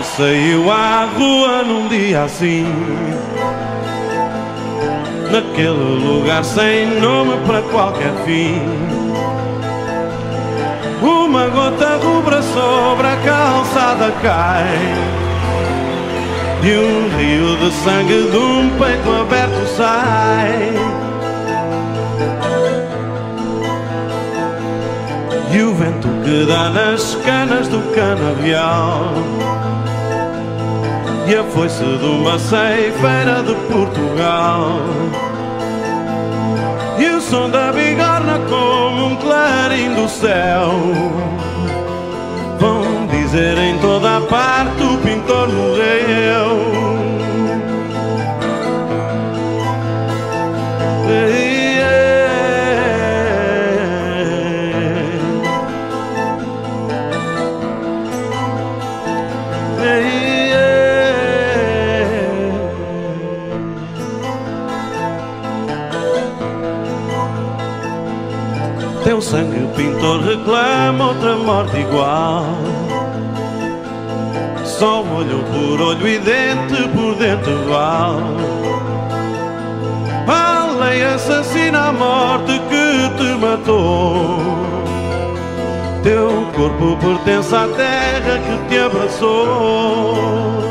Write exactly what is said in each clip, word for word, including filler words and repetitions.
saiu à rua num dia assim, naquele lugar sem nome para qualquer fim. Uma gota rubra sobre a calçada cai, e um rio de sangue de um peito aberto sai. E o vento que dá nas canas do canavial, e a foice de uma ceifeira de Portugal, e o som da bigorna como um clarim do céu, vão dizer em toda a parte: o pintor morreu. Teu sangue, o pintor reclama outra morte igual. Só olho por olho e dente por dente igual. A lei assassina a morte que te matou. Teu corpo pertence à terra que te abraçou.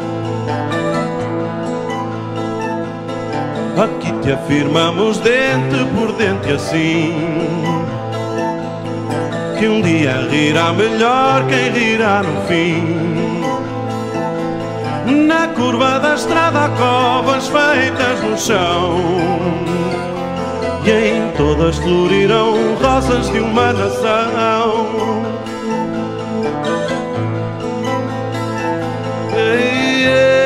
Aqui te afirmamos dente por dente assim, que um dia rirá melhor quem rirá no fim. Na curva da estrada há covas feitas no chão, e em todas florirão rosas de uma nação. Ei, ei.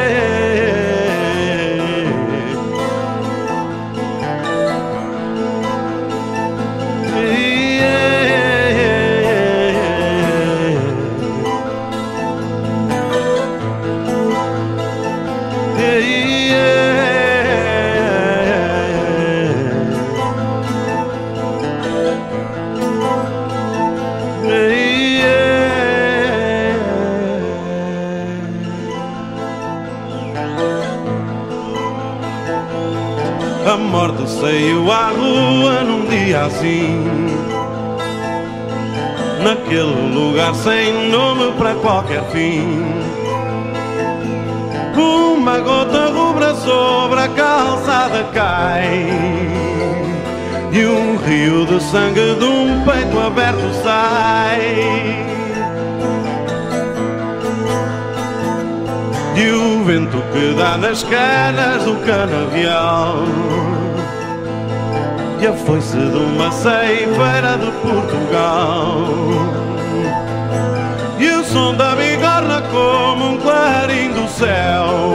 A morte saiu à rua num dia assim, naquele lugar sem nome para qualquer fim. Uma gota rubra sobre a calçada cai, e um rio de sangue de um peito aberto sai. E o vento que dá nas canas do canavial, e a foice de uma ceifeira de Portugal, e o som da bigorna como um clarim do céu,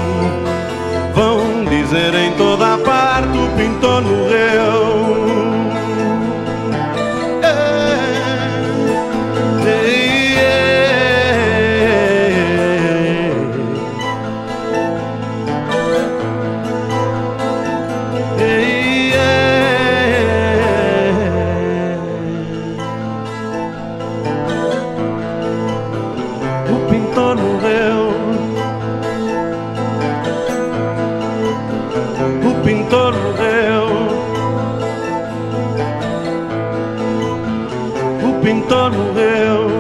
vão dizer em toda a parte: o pintor morreu. O pintor morreu. O pintor morreu. O pintor morreu.